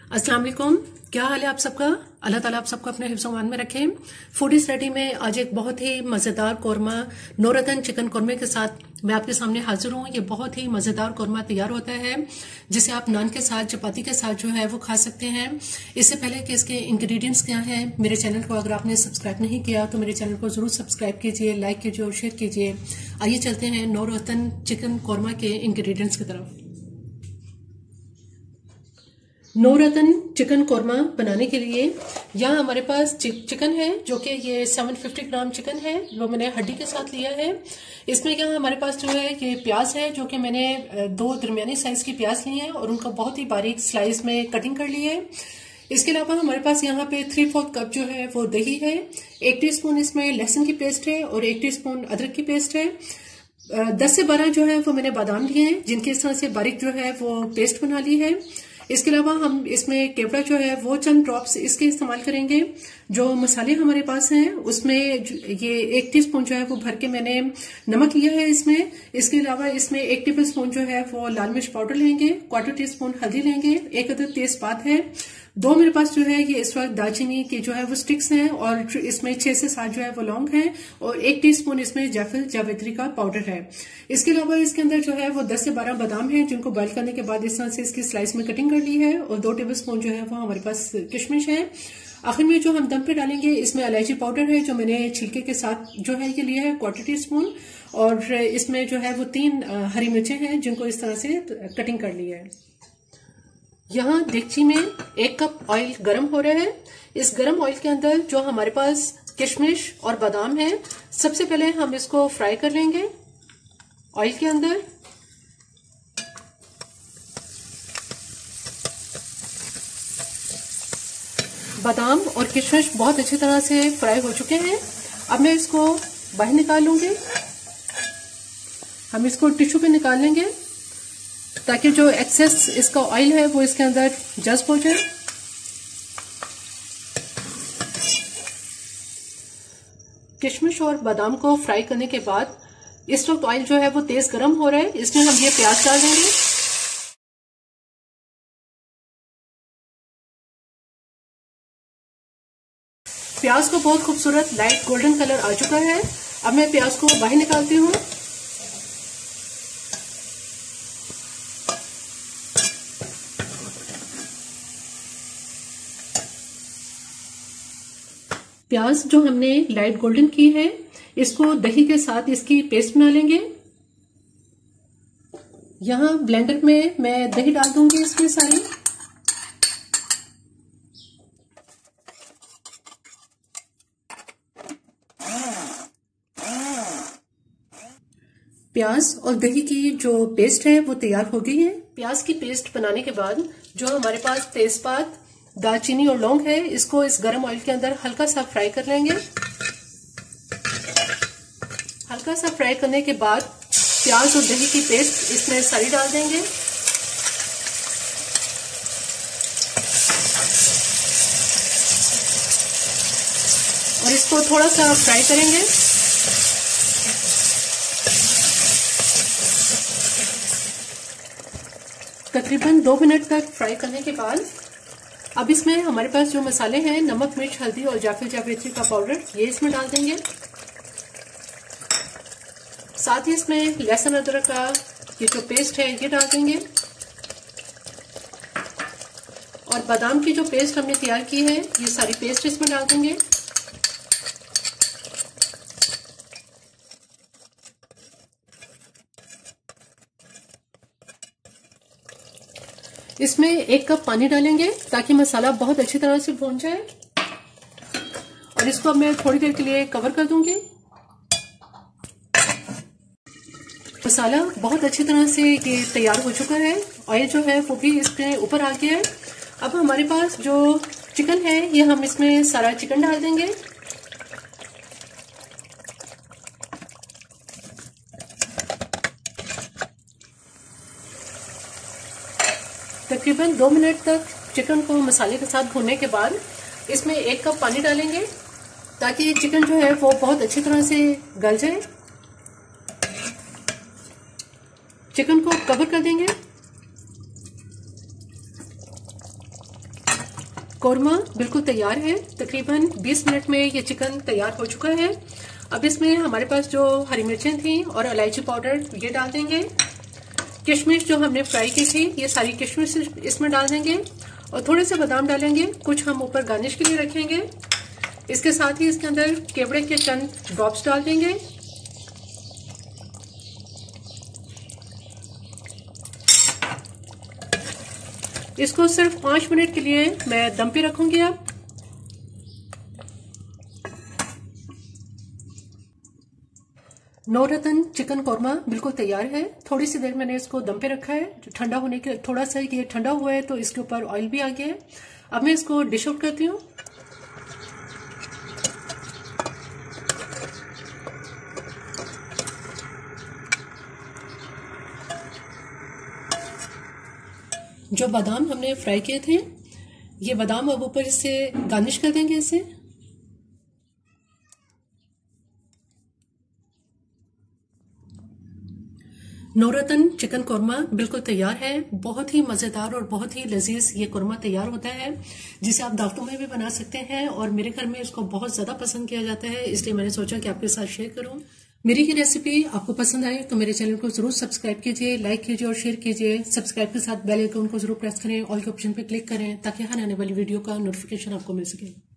अस्सलाम वालेकुम। क्या हाल है आप सबका? अल्लाह ताला आप सबको अपने हिफ्ज़-ओ-अमान में रखे। फूड इज रेडी में आज एक बहुत ही मज़ेदार कौरमा नौरतन चिकन कौरमे के साथ मैं आपके सामने हाजिर हूँ। ये बहुत ही मज़ेदार कौरमा तैयार होता है जिसे आप नान के साथ, चपाती के साथ जो है वो खा सकते हैं। इससे पहले कि इसके इंग्रेडिएंट्स क्या हैं, मेरे चैनल को अगर आपने सब्सक्राइब नहीं किया तो मेरे चैनल को ज़रूर सब्सक्राइब कीजिए, लाइक कीजिए और शेयर कीजिए। आइए चलते हैं नौरतन चिकन कौरमा के इंग्रेडिएंट्स की तरफ। नौरतन चिकन कौरमा बनाने के लिए यहाँ हमारे पास चिकन है जो कि ये 750 ग्राम चिकन है, वो मैंने हड्डी के साथ लिया है। इसमें यहाँ हमारे पास जो है ये प्याज है जो कि मैंने 2 दरमियानी साइज की प्याज ली है और उनका बहुत ही बारीक स्लाइस में कटिंग कर ली है। इसके अलावा हमारे पास यहाँ पे 3/4 कप जो है वो दही है, 1 टीस्पून इसमें लहसुन की पेस्ट है और 1 टीस्पून अदरक की पेस्ट है। 10 से 12 जो है वो मैंने बादाम लिए हैं जिनकी इस तरह से बारीक जो है वो पेस्ट बना ली है। इसके अलावा हम इसमें केवड़ा जो है वो चंद ड्रॉप्स इसके इस्तेमाल करेंगे। जो मसाले हमारे पास हैं उसमें ये 1 टीस्पून जो है वो भर के मैंने नमक लिया है इसमें। इसके अलावा इसमें 1 टेबल स्पून जो है वो लाल मिर्च पाउडर लेंगे, 1/4 टीस्पून हल्दी लेंगे, 1 अदद तेजपात है, 2 मेरे पास जो है ये इस वक्त दालचीनी की जो है वो स्टिक्स हैं और इसमें 6 से 7 जो है वो लौंग हैं और 1 टीस्पून इसमें जायफल जावित्री का पाउडर है। इसके अलावा इसके अंदर जो है वो 10 से 12 बादाम हैं जिनको बॉइल करने के बाद इस तरह से इसकी स्लाइस में कटिंग कर ली है और 2 टेबल स्पून जो है वो हमारे पास किशमिश है। आखिर में जो हम दम पे डालेंगे इसमें इलायची पाउडर है जो मैंने छिलके के साथ जो है ये लिया है 1/4 टीस्पून और इसमें जो है वो 3 हरी मिर्चें हैं जिनको इस तरह से कटिंग कर ली है। यहाँ देगची में 1 कप ऑयल गर्म हो रहा है। इस गर्म ऑयल के अंदर जो हमारे पास किशमिश और बादाम है, सबसे पहले हम इसको फ्राई कर लेंगे ऑयल के अंदर। बादाम और किशमिश बहुत अच्छी तरह से फ्राई हो चुके हैं। अब मैं इसको बाहर निकाल लूंगी। हम इसको टिश्यू पे निकाल लेंगे ताकि जो एक्सेस इसका ऑयल है वो इसके अंदर जज्ब हो जाए। किशमिश और बादाम को फ्राई करने के बाद इस वक्त ऑयल जो है वो तेज गर्म हो रहा है, इसमें हम ये प्याज डाल देंगे। प्याज को बहुत खूबसूरत लाइट गोल्डन कलर आ चुका है। अब मैं प्याज को बाहर निकालती हूँ। प्याज जो हमने लाइट गोल्डन की है इसको दही के साथ इसकी पेस्ट बना लेंगे। यहाँ ब्लेंडर में मैं दही डाल दूंगी इसमें सारी। प्याज और दही की जो पेस्ट है वो तैयार हो गई है। प्याज की पेस्ट बनाने के बाद जो हमारे पास तेजपात, दालचीनी और लौंग है इसको इस गरम ऑयल के अंदर हल्का सा फ्राई कर लेंगे। हल्का सा फ्राई करने के बाद प्याज और दही की पेस्ट इसमें सारी डाल देंगे। और इसको थोड़ा सा फ्राई करेंगे। तकरीबन 2 मिनट तक फ्राई करने के बाद अब इसमें हमारे पास जो मसाले हैं, नमक, मिर्च, हल्दी और जायफल जावित्री का पाउडर, ये इसमें डाल देंगे। साथ ही इसमें लहसुन अदरक का ये जो पेस्ट है ये डाल देंगे और बादाम की जो पेस्ट हमने तैयार की है ये सारी पेस्ट इसमें डाल देंगे। इसमें 1 कप पानी डालेंगे ताकि मसाला बहुत अच्छी तरह से भून जाए और इसको अब मैं थोड़ी देर के लिए कवर कर दूंगी। मसाला बहुत अच्छी तरह से ये तैयार हो चुका है, ऑयल जो है वो भी इसके ऊपर आ गया है। अब हमारे पास जो चिकन है ये हम इसमें सारा चिकन डाल देंगे। तकरीबन 2 मिनट तक चिकन को मसाले के साथ भूनने के बाद इसमें 1 कप पानी डालेंगे ताकि चिकन जो है वो बहुत अच्छी तरह से गल जाए। चिकन को कवर कर देंगे। कौरमा बिल्कुल तैयार है। तकरीबन 20 मिनट में ये चिकन तैयार हो चुका है। अब इसमें हमारे पास जो हरी मिर्चें थी और इलायची पाउडर ये डाल देंगे। किशमिश जो हमने फ्राई की थी ये सारी किशमिश इसमें डाल देंगे और थोड़े से बादाम डालेंगे, कुछ हम ऊपर गार्निश के लिए रखेंगे। इसके साथ ही इसके अंदर केवड़े के चंद ड्रॉप्स डाल देंगे। इसको सिर्फ 5 मिनट के लिए मैं दम पे रखूंगी। अब नौरतन चिकन कौरमा बिल्कुल तैयार है। थोड़ी सी देर मैंने इसको दम पे रखा है ठंडा होने के, थोड़ा सा ये ठंडा हुआ है तो इसके ऊपर ऑयल भी आ गया है। अब मैं इसको डिश आउट करती हूँ। जो बादाम हमने फ्राई किए थे ये बादाम अब ऊपर इससे गार्निश कर देंगे इसे। नौरतन चिकन कौरमा बिल्कुल तैयार है। बहुत ही मजेदार और बहुत ही लजीज ये कौरमा तैयार होता है, जिसे आप दावतों में भी बना सकते हैं और मेरे घर में इसको बहुत ज्यादा पसंद किया जाता है, इसलिए मैंने सोचा कि आपके साथ शेयर करूं। मेरी ये रेसिपी आपको पसंद आए तो मेरे चैनल को जरूर सब्सक्राइब कीजिए, लाइक कीजिए और शेयर कीजिए। सब्सक्राइब के साथ बेल आइकन को जरूर प्रेस करें, ऑल के ऑप्शन पे क्लिक करें ताकि हर आने वाली वीडियो का नोटिफिकेशन आपको मिल सके।